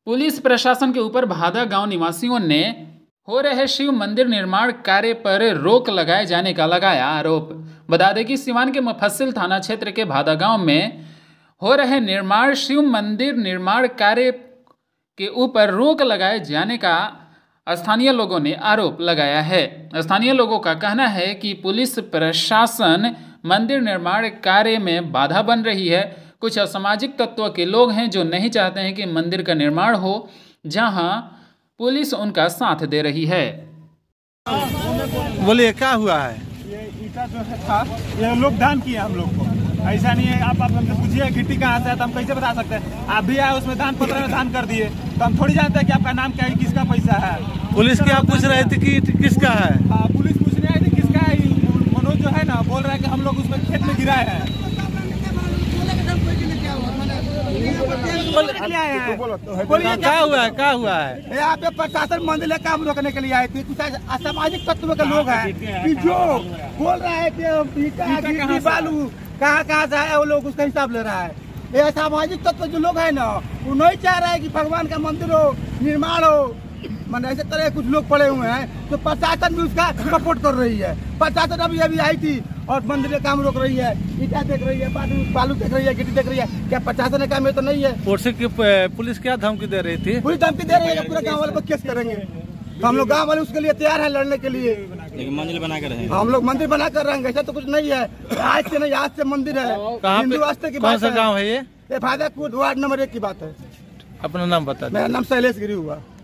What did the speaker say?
Police प्रशासन के ऊपर भादा गांव निवासियों ने हो रहे शिव मंदिर निर्माण कार्य पर रोक लगाए जाने का लगाया आरोप। बता दें कि सिवान के मुफस्सिल थाना क्षेत्र के भादा गांव में हो रहे निर्माण शिव मंदिर निर्माण कार्य के ऊपर रोक लगाए जाने का स्थानीय लोगों ने आरोप लगाया है। स्थानीय लोगों का कहना है कि पुलिस प्रशासन मंदिर निर्माण कार्य में बाधा बन रही है। कुछ असामाजिक तत्व के लोग हैं जो नहीं चाहते हैं कि मंदिर का निर्माण हो, जहां पुलिस उनका साथ दे रही है। बोलिए क्या हुआ है? ये ईटा जो है था, ये लोग दान किए हम लोग को। ऐसा नहीं है, आप हमसे पूछिए गिट्टी कहाँ से है तो हम कैसे बता सकते हैं? आप भी आए उसमें दान पत्र में दान कर दिए तो हम थोड़ी जानते हैं कि आपका नाम क्या है, किसका पैसा है। पुलिस क्या पूछ रहे थे कि किसका है? हाँ, पुलिस पूछने आई थी किसका है। मनोज जो है ना बोल रहा है कि हम लोग उसमें खेत में गिराए हैं। क्या हुआ है? क्या हुआ है? यहाँ पे प्रशासन मंदिर काम रोकने के लिए आए थे। कुछ असामाजिक तत्व के लोग हैं कि जो बोल रहा है कि ईटा बालू कहाँ से आया, वो लोग उसका हिसाब ले रहा है। ये असामाजिक तत्व जो लोग हैं ना, वो नहीं चाह रहा है कि भगवान का मंदिर हो, निर्माण हो। मैंने ऐसे तरह कुछ लोग पड़े हुए हैं तो प्रशासन भी उसका सपोर्ट कर रही है। प्रशासन अभी आई थी और मंदिर का काम रोक रही है, ईटा देख रही है, बालू देख रही है, गिट्टी देख रही है। क्या प्रशासन का काम ये तो नहीं है? पुलिस क्या धमकी दे रही थी? पूरी धमकी दे रही है, पूरे गाँव वाले को केस करेंगे। तो हम लोग गाँव वाले उसके लिए तैयार है लड़ने के लिए। लेकिन मंदिर बना कर हम लोग मंदिर बना कर रहेंगे, ऐसा तो कुछ नहीं है। आज से नहीं, आज से मंदिर है। हिंदू आस्था की बात है। गाँव है ये? भादापुर वार्ड नंबर 1 की बात है। अपना नाम बता। मेरा नाम शैलेश गिरी हुआ।